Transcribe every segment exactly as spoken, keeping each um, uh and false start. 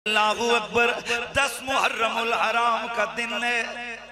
اللہ اکبر. دس محرم الحرام کا دن ہے.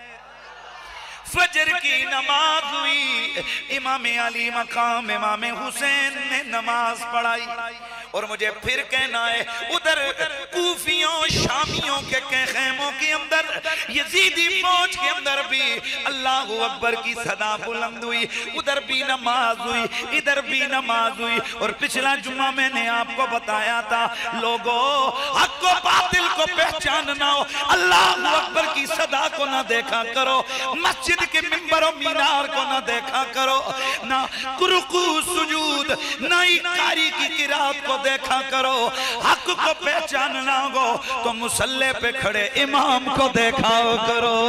فجر کی نماز ہوئی. امام علی مقام امام حسین نے نماز پڑھائی. اور مجھے پھر کہنا ہے ادھر کوفیوں شامیوں کے خیموں کے اندر یزیدی فوج کے اندر بھی اللہ اکبر کی صدا بلند ہوئی. ادھر بھی نماز ہوئی, ادھر بھی نماز ہوئی. اور پچھلا جمعہ میں نے آپ کو بتایا تھا لوگوں حق و باطل کو پہچاننا ہو اللہ اکبر کی صدا کو نہ دیکھا کرو, مسجد کے ممبر و مینار کو نہ دیکھا کرو, نہ رکوع سجود نہ قاری کی قرات کو دیکھا کرو. حق کو پہچاننا ہو تو مصلی پہ کھڑے امام کو دیکھا کرو.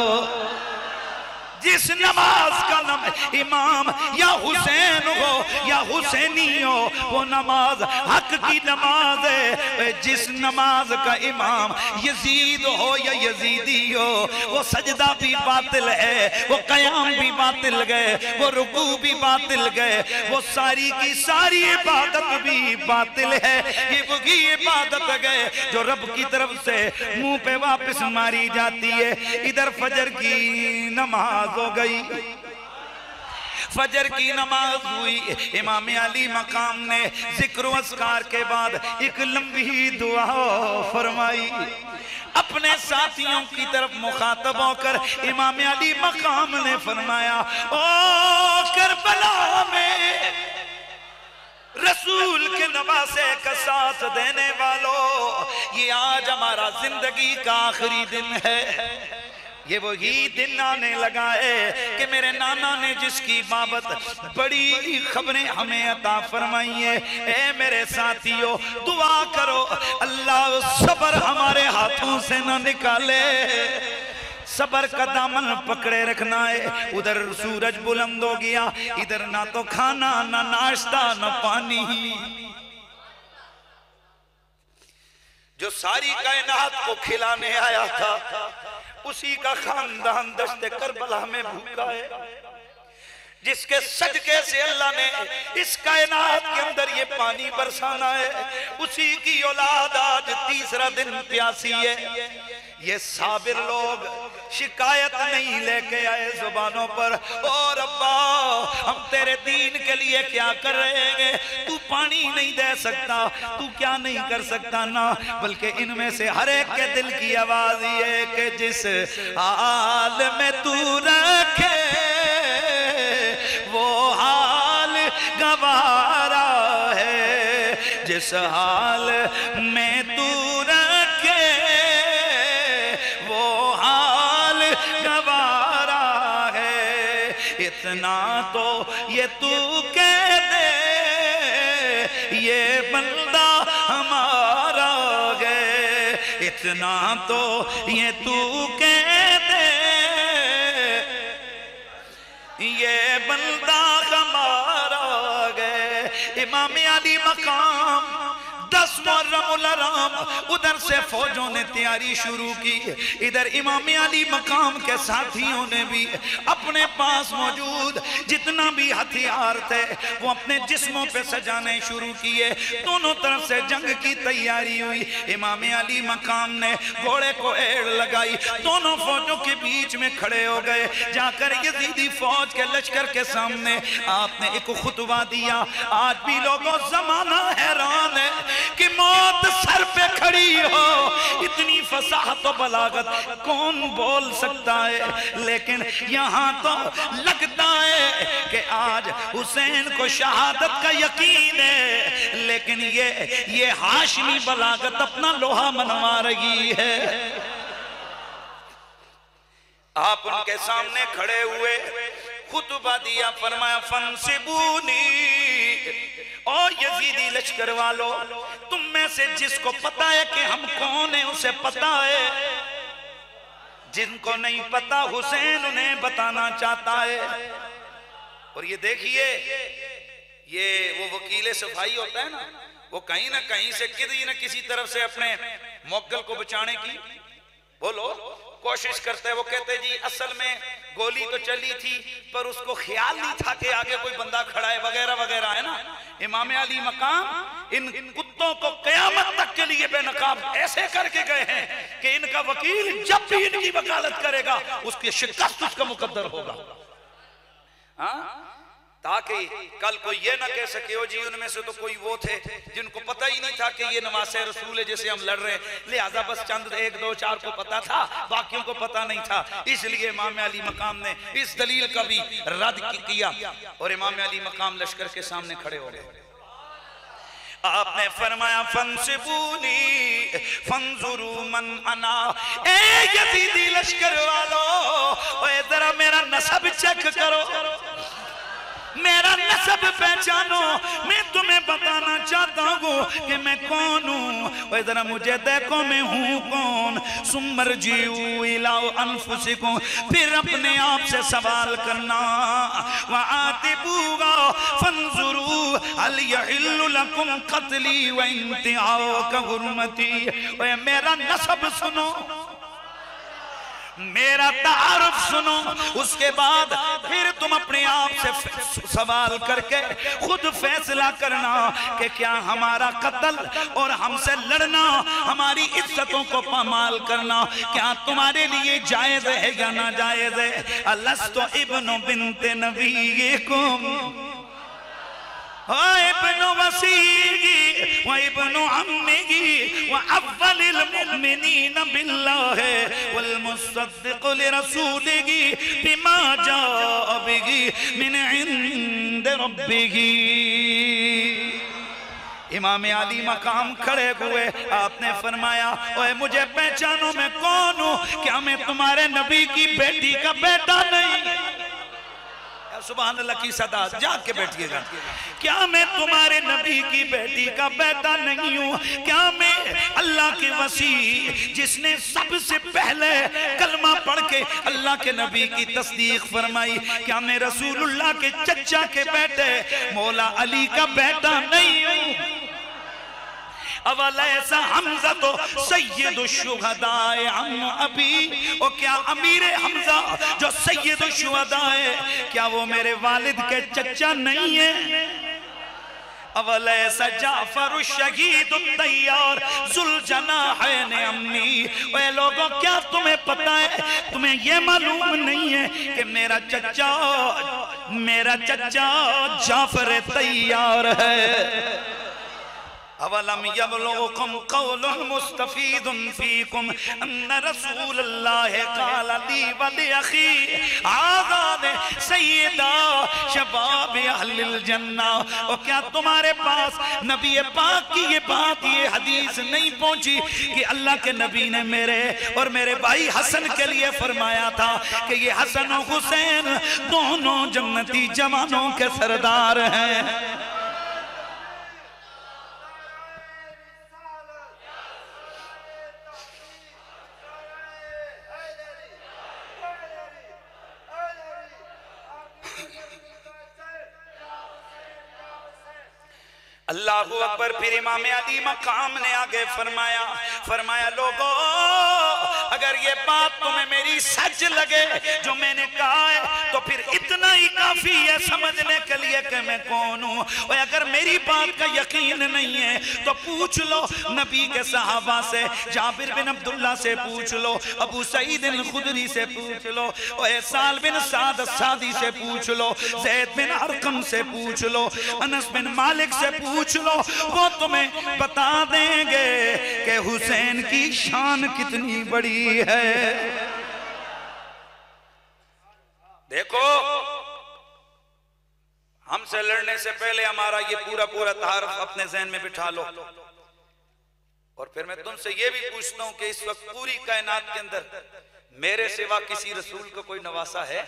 جس نماز کا نام امام یا حسین ہو یا حسینی ہو وہ نماز حق کی نماز ہے. جس نماز کا امام یزید ہو یا یزیدی ہو وہ سجدہ بھی باطل ہے, وہ قیام بھی باطل گئے, وہ رکوع بھی باطل گئے, وہ ساری کی ساری عبادت بھی باطل ہے. یہ وہی عبادت گئے جو رب کی طرف سے منہ پہ واپس ماری جاتی ہے. ادھر فجر کی نماز ہو گئی, فجر کی نماز ہوئی. امام علی مقام نے ذکر و اذکار کے بعد ایک لمبی دعا فرمائی. اپنے ساتھیوں کی طرف مخاطب ہو کر امام علی مقام نے فرمایا او کربلا میں رسول کے نواسے کا ساتھ دینے والوں, یہ آج ہمارا زندگی کا آخری دن ہے. یہ وہی دن آنے لگا ہے کہ میرے نانا نے جس کی بابت بڑی خبریں ہمیں عطا فرمائی ہیں. اے میرے ساتھیوں دعا کرو اللہ صبر ہمارے ہاتھوں سے نہ نکالے, صبر کا دامن پکڑے رکھنا ہے. ادھر سورج بلند ہو گیا, ادھر نہ تو کھانا نہ ناشتہ نہ پانی. جو ساری کائنات کو کھلانے آیا تھا اسی کا خاندان دشت کربلا میں بھوکا ہے. جس کے صدقے سے اللہ نے اس کائنات کے اندر یہ پانی برسانا ہے, اسی کی اولاد آج تیسرا دن پیاسی ہے. یہ صابر لوگ شکایت نہیں لے کے آئے زبانوں پر اور ربا ہم تیرے دین کے لیے کیا کر رہے ہیں, تو پانی نہیں دے سکتا, تو کیا نہیں کر سکتا نا, بلکہ ان میں سے ہر ایک کے دل کی آواز یہ کہ جس حال میں تو رکھے وہ حال گوارا ہے, جس حال میں تو رکھے وہ حال گوارا ہے. اتنا تو یہ تو کہہ دے یہ بندہ ہمارا ہے, اتنا تو یہ تو کہہ دے یہ بندہ ہمارا گئے. امام علی مقام دس محرم الحرام ادھر سے فوجوں نے تیاری شروع کی. ادھر امام علی مقام کے ساتھیوں نے بھی اپنے پاس موجود جتنا بھی ہتھیار تھے وہ اپنے جسموں پہ سجانے شروع کیے. دونوں طرف سے جنگ کی تیاری ہوئی. امام علی مقام نے گھوڑے کو ایڑ لگائی, دونوں فوجوں کے بیچ میں کھڑے ہو گئے. جا کر یزیدی فوج کے لشکر کے سامنے آپ نے ایک خطبہ دیا. آج بھی لوگوں زمانہ حیران ہے کہ موت سر پہ کھڑی ہو, اتنی فصاحت و بلاغت کون بول سکتا ہے, لیکن یہاں تو لگتا ہے کہ آج حسین کو شہادت کا یقین ہے, لیکن یہ یہ ہاشمی بلاغت اپنا لوہا منوا رہی ہے. آپ ان کے سامنے کھڑے ہوئے, خطبہ دیا, فرمایا فنسبونی, اور یزیدی لشکر والو تم میں سے جس کو پتا ہے کہ ہم کون ہیں اسے پتا ہے, جن کو نہیں پتا حسین انہیں بتانا چاہتا ہے. اور یہ دیکھیے یہ وہ وکیل صفائی ہوتا ہے نا, وہ کہیں نہ کہیں سے کسی نہ کسی طرف سے اپنے موکل کو بچانے کی بولو کوشش کرتے ہیں. وہ کہتے جی اصل میں گولی تو چلی تھی پر اس کو خیال نہیں تھا کہ آگے کوئی بندہ کھڑا ہے وغیرہ وغیرہ ہے نا. امام علی مقام ان کتوں کو قیامت تک کے لیے بے نقاب ایسے کر کے گئے ہیں کہ ان کا وکیل جب بھی ان کی وکالت کرے گا اس کی شکست اس کا مقدر ہوگا، ہاں تاکہ کل کوئی یہ نہ کہہ سکے ہو جی ان میں سے تو کوئی وہ تھے جن کو پتہ ہی نہیں تھا کہ یہ نواسہ رسول ہے جسے ہم لڑ رہے ہیں، لہذا بس چند ایک دو چار کو پتہ تھا باقیوں کو پتہ نہیں تھا، اس لیے امام علی مقام نے اس دلیل کا بھی رد کیا اور امام علی مقام لشکر کے سامنے کھڑے ہو گئے۔ آپ نے فرمایا فَانْصِبُونِي فَانْظُرُوا مَنْ أَنَا، اے یزیدی لشکر والو اے ذرا میرا نسب چیک کرو، میرا نسب پہچانو، میں تمہیں بتانا چاہتا ہوں کہ میں کون ہوں، اور ذرا مجھے دیکھو میں ہوں کون۔ ثُمَّ ارْجِعُوا إِلَىٰ أَنفُسِكُمْ، پھر اپنے آپ سے سوال کرنا، وَعَاتِبُوهَا فَانْظُرُوا هَلْ يَحِلُّ لَكُمْ قَتْلِي وَانْتِهَاكَ حُرْمَتِي، اے میرا نسب سنو، میرا تعارف سنو، اس کے بعد پھر تم اپنے آپ سے سوال کر کے خود فیصلہ کرنا کہ کیا ہمارا قتل اور ہم سے لڑنا، ہماری عزتوں کو پامال کرنا کیا تمہارے لیے جائز ہے یا ناجائز ہے۔ الست ابن بنت نبیکم ابن وسیعی و ابن عمیگی و اول المؤمنین باللہ والمصدق لرسولگی بما جاء بگی من عند ربگی۔ امام علی مقام کھڑے ہوئے، آپ نے فرمایا اوے مجھے پہچانو میں کون ہوں، کیا میں تمہارے نبی کی بیٹی کا بیٹا نہیں؟ سبحان اللہ کی صدا، جاگ کے بیٹھئے گا، کیا میں تمہارے نبی کی بیٹی کا بیٹا نہیں ہوں؟ کیا میں اللہ کے وسیع جس نے سب سے پہلے کلمہ پڑھ کے اللہ کے نبی کی تصدیق فرمائی، کیا میں رسول اللہ کے چچا کے بیٹے مولا علی کا بیٹا نہیں ہوں؟ اولیسا حمزہ تو سید الشہداء عم ابی، اور کیا امیر حمزہ جو سید الشہداء ہے کیا وہ میرے والد کے چچا نہیں ہے؟ اولیسا جعفر الشہید الطیار ذوالجناحین امی، اے لوگوں کیا تمہیں پتہ ہے، تمہیں یہ معلوم نہیں ہے کہ میرا چچا میرا چچا جعفر طیار ہے۔ اولم یبلغکم قول مستفید فیکم ان رسول اللہ قال لی ولی اخی آذان سیدہ شباب اہل الجنہ، اور کیا تمہارے پاس نبی پاک کی یہ بات یہ حدیث نہیں پہنچی کہ اللہ کے نبی نے میرے اور میرے بھائی حسن کے لیے فرمایا تھا کہ یہ حسن و حسین دونوں جنتی جوانوں کے سردار ہیں۔ اللہ اکبر۔ پھر امام علی مقام نے آگے فرمایا فرمایا لوگو اگر یہ بات تمہیں میری سچ لگے جو میں نے کہا ہے تو پھر اتنا ہی کافی ہے سمجھنے کے لیے کہ میں کون ہوں، اور اگر میری بات کا یقین نہیں ہے تو پوچھ لو نبی کے صحابہ سے، جابر بن عبداللہ سے پوچھ لو، ابو سعید الخدری سے پوچھ لو، اور احسان بن سعد السعدی سے پوچھ لو، زید بن ارقم سے پوچھ لو، انس بن مالک سے پوچھ پوچھ لو، وہ تمہیں بتا دیں گے کہ حسین کی شان کتنی بڑی ہے۔ دیکھو ہم سے لڑنے سے پہلے ہمارا یہ پورا پورا تعارف اپنے ذہن میں بٹھا لو، اور پھر میں تم سے یہ بھی پوچھتا ہوں کہ اس وقت پوری کائنات کے اندر میرے سوا کسی رسول کا کوئی نواسا ہے؟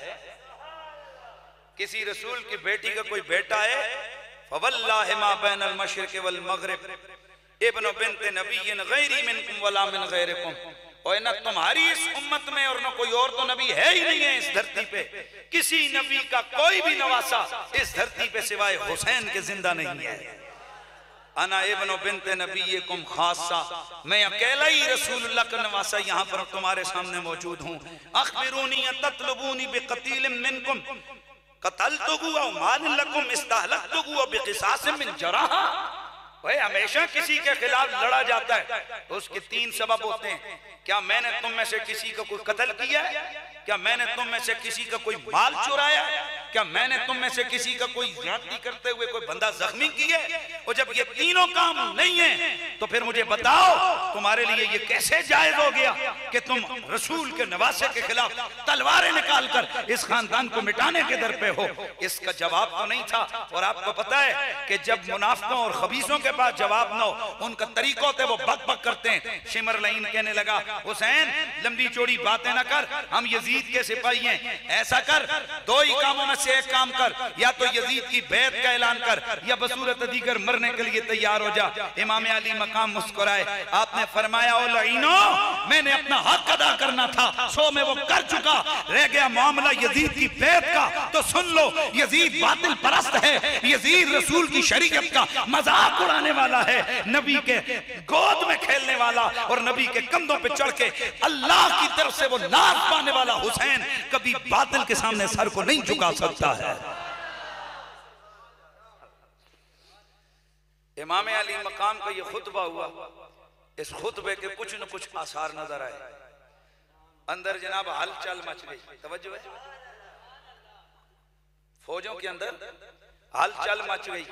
کسی رسول کی بیٹی کا کوئی بیٹا ہے؟ فواللہ ما بین المشرق والمغرب ابن بنت نبی غیری منکم ولا من غیرکم، اور نہ تمہاری اس امت میں اور نہ کوئی اور تو نبی ہے ہی نہیں ہے اس دھرتی پہ، کسی نبی کا کوئی بھی نواسا اس دھرتی پہ سوائے حسین کے زندہ نہیں ہے۔ انا ابن بنت نبیکم خاصہ، میں اکیلا ہی رسول اللہ کا نواسا یہاں پر تمہارے سامنے موجود ہوں۔ اخبرونی تطلبونی بقتیل منکم، قتلتہو او مال لکم استہلکتہو بقصاص من جراحہ. بھئی ہمیشہ کسی کے خلاف لڑا جاتا ہے تو اس کے تین سبب ہوتے ہیں. کیا میں نے تم میں سے کسی کا کوئی قتل کیا ہے؟ کیا میں نے تم میں سے کسی کا کوئی مال چرایا ہے؟ کیا میں نے تم میں سے کسی کا کوئی زیادتی کرتے ہوئے کوئی بندہ زخمی کی ہے؟ اور جب یہ تینوں کام نہیں ہیں تو پھر مجھے بتاؤ تمہارے لیے یہ کیسے جائز ہو گیا کہ تم رسول کے نواسے کے خلاف تلواریں نکال کر اس خاندان کو مٹانے کے در پہ ہو؟ اس کا جواب تو نہیں تھا. اور آپ کو پتا ہے کہ جب منافقوں اور خبیثوں کے پاس جواب نہ ہو ان کا طریقہ ہوتے وہ بک بک کرتے ہیں. شمر لعین کہنے لگا حسین لمبی چوڑی باتیں نہ کر, ہم یزید کے سپاہی ہیں, ایسا کر دو ہی کاموں میں سے ایک کام کر, یا تو یزید کی بیعت کا اعلان کر یا بصورت دیگر مرنے کے لیے تیار ہو جا. امام علی مقام مسکرائے, آپ نے فرمایا او لعینو میں نے اپنا حق ادا کرنا تھا سو میں وہ کر چکا, رہ گیا معاملہ یزید کی بیعت کا تو سن لو یزید باطل پرست ہے, یزید رسول کی شریعت کا مذاق اڑانے والا ہے, نبی کے گود میں کھیلنے والا اور نبی کے کندھوں پہ چڑھ کے اللہ کی طرف سے وہ ناز پانے والا حسین کبھی باطل کے سامنے سر کو نہیں جھکا سکتا ہے. امام علی مقام کا یہ خطبہ ہوا, اس خطبے کے کچھ نہ کچھ آثار نظر آئے. اندر جناب ہل چل مچ گئی, توجہ ہے, فوجوں کے اندر ہل چل مچ گئی,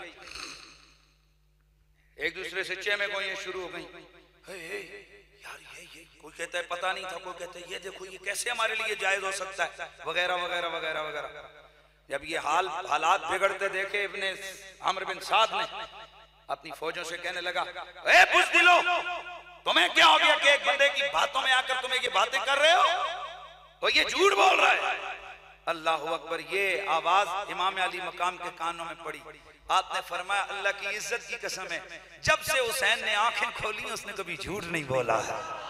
ایک دوسرے سے چیمیں گوئیں شروع ہو گئیں. یار یہ یہ کوئی کہتا ہے پتہ نہیں تھا, کوئی کہتا ہے یہ دیکھو یہ کیسے ہمارے لیے جائز ہو سکتا ہے, وغیرہ وغیرہ وغیرہ وغیرہ. جب یہ حال حالات بگڑتے دیکھے ابن عمرو بن سعد نے اپنی فوجوں سے کہنے لگا اے بزدلو تمہیں کیا ہو گیا کہ ایک بندے کی باتوں میں آ کر تمہیں یہ باتیں کر رہے ہو, اور یہ جھوٹ بول رہا ہے. اللہ اکبر, یہ آواز امام علی مقام کے کانوں میں پڑی. آپ نے فرمایا اللہ کی عزت کی قسم ہے جب سے حسین نے آنکھیں کھولی اس نے کبھی جھوٹ نہیں بولا ہے.